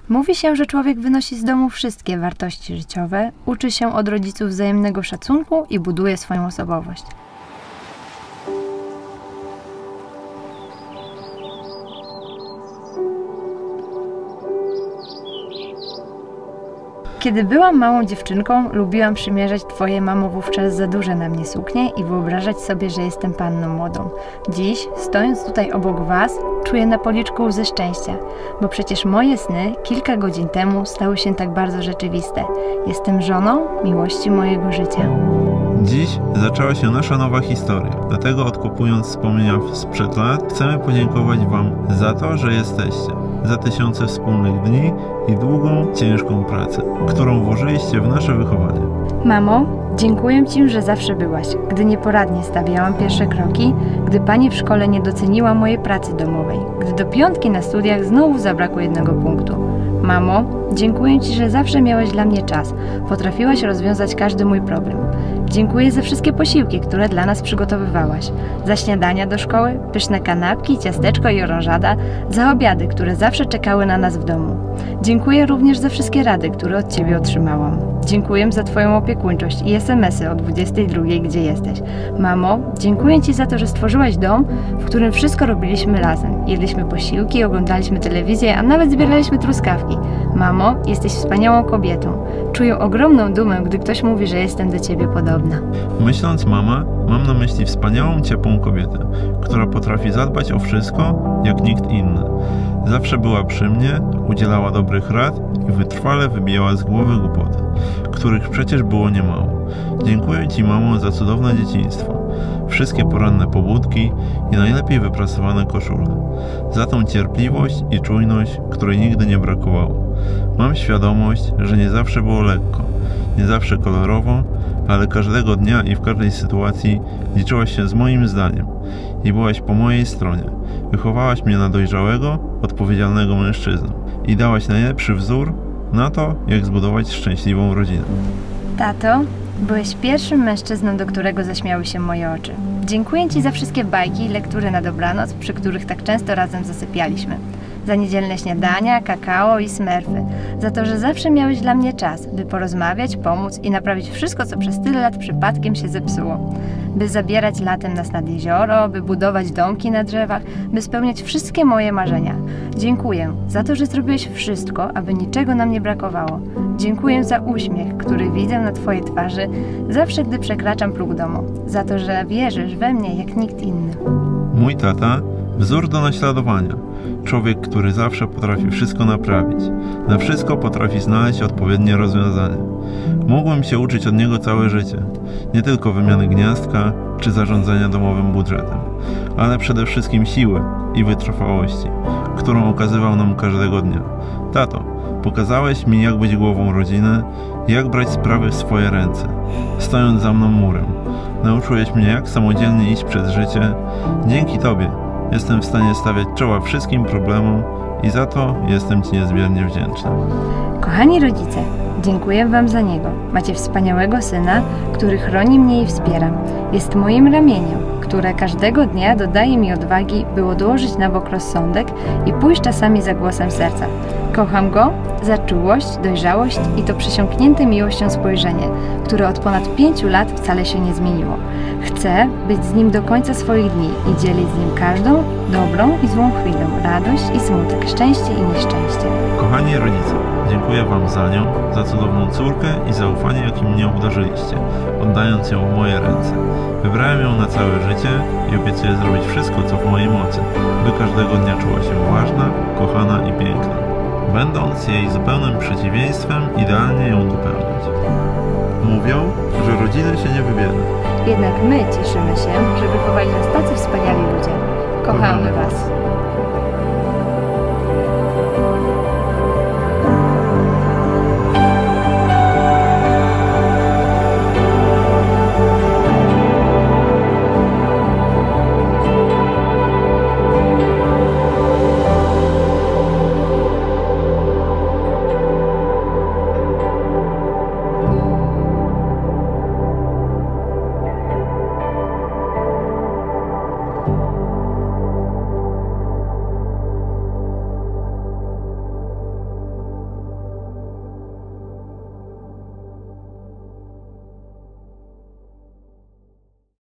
Mówi się, że człowiek wynosi z domu wszystkie wartości życiowe, uczy się od rodziców wzajemnego szacunku i buduje swoją osobowość. Kiedy byłam małą dziewczynką, lubiłam przymierzać twoje, mamo, wówczas za duże na mnie suknie i wyobrażać sobie, że jestem panną młodą. Dziś, stojąc tutaj obok was, czuję na policzku łzy szczęścia, bo przecież moje sny kilka godzin temu stały się tak bardzo rzeczywiste. Jestem żoną miłości mojego życia. Dziś zaczęła się nasza nowa historia, dlatego odkopując wspomnienia sprzed lat, chcemy podziękować wam za to, że jesteście, za tysiące wspólnych dni i długą, ciężką pracę, którą włożyliście w nasze wychowanie. Mamo, dziękuję ci, że zawsze byłaś, gdy nieporadnie stawiałam pierwsze kroki, gdy pani w szkole nie doceniła mojej pracy domowej, gdy do 5 na studiach znowu zabrakło 1 punktu. Mamo, dziękuję ci, że zawsze miałeś dla mnie czas, potrafiłaś rozwiązać każdy mój problem. Dziękuję za wszystkie posiłki, które dla nas przygotowywałaś, za śniadania do szkoły, pyszne kanapki, ciasteczko i orężada, za obiady, które zawsze czekały na nas w domu. Dziękuję również za wszystkie rady, które od ciebie otrzymałam. Dziękuję za twoją opiekuńczość i SMS-y o 22, gdzie jesteś. Mamo, dziękuję ci za to, że stworzyłaś dom, w którym wszystko robiliśmy razem. Jedliśmy posiłki, oglądaliśmy telewizję, a nawet zbieraliśmy truskawki. Mamo, jesteś wspaniałą kobietą. Czuję ogromną dumę, gdy ktoś mówi, że jestem do ciebie podobna. Myśląc mama, mam na myśli wspaniałą, ciepłą kobietę, która potrafi zadbać o wszystko, jak nikt inny. Zawsze była przy mnie, udzielała dobrych rad i wytrwale wybijała z głowy głupoty, których przecież było niemało. Dziękuję ci, mamo, za cudowne dzieciństwo, wszystkie poranne pobudki i najlepiej wyprasowane koszule, za tą cierpliwość i czujność, której nigdy nie brakowało. Mam świadomość, że nie zawsze było lekko, nie zawsze kolorowo, ale każdego dnia i w każdej sytuacji liczyłaś się z moim zdaniem i byłaś po mojej stronie. Wychowałaś mnie na dojrzałego, odpowiedzialnego mężczyznę i dałaś najlepszy wzór na to, jak zbudować szczęśliwą rodzinę. Tato, byłeś pierwszym mężczyzną, do którego zaśmiały się moje oczy. Dziękuję ci za wszystkie bajki i lektury na dobranoc, przy których tak często razem zasypialiśmy. Za niedzielne śniadania, kakao i smerfy. Za to, że zawsze miałeś dla mnie czas, by porozmawiać, pomóc i naprawić wszystko, co przez tyle lat przypadkiem się zepsuło. By zabierać latem nas nad jezioro, by budować domki na drzewach, by spełniać wszystkie moje marzenia. Dziękuję za to, że zrobiłeś wszystko, aby niczego nam nie brakowało. Dziękuję za uśmiech, który widzę na twojej twarzy zawsze, gdy przekraczam próg domu. Za to, że wierzysz we mnie jak nikt inny. Mój tata, wzór do naśladowania. Człowiek, który zawsze potrafi wszystko naprawić. Na wszystko potrafi znaleźć odpowiednie rozwiązanie. Mogłem się uczyć od niego całe życie. Nie tylko wymiany gniazdka czy zarządzania domowym budżetem, ale przede wszystkim siły i wytrwałości, którą okazywał nam każdego dnia. Tato, pokazałeś mi, jak być głową rodziny, jak brać sprawy w swoje ręce, stojąc za mną murem. Nauczyłeś mnie, jak samodzielnie iść przez życie. Dzięki tobie jestem w stanie stawiać czoła wszystkim problemom i za to jestem ci niezmiernie wdzięczny. Kochani rodzice, dziękuję wam za niego. Macie wspaniałego syna, który chroni mnie i wspiera. Jest moim ramieniem, które każdego dnia dodaje mi odwagi, by odłożyć na bok rozsądek i pójść czasami za głosem serca. Kocham go za czułość, dojrzałość i to przesiąknięte miłością spojrzenie, które od ponad 5 lat wcale się nie zmieniło. Chcę być z nim do końca swoich dni i dzielić z nim każdą dobrą i złą chwilę, radość i smutek, szczęście i nieszczęście. Kochani rodzice, dziękuję wam za nią, za cudowną córkę i zaufanie, jakim mnie obdarzyliście, oddając ją w moje ręce. Wybrałem ją na całe życie i obiecuję zrobić wszystko, co w mojej mocy, by każdego dnia czuła się ważna, kochana i piękna, będąc jej zupełnym przeciwieństwem, idealnie ją dopełnić. Mówią, że rodziny się nie wybiera. Jednak my cieszymy się, że wychowali nas tacy wspaniali ludzie. Kochamy was.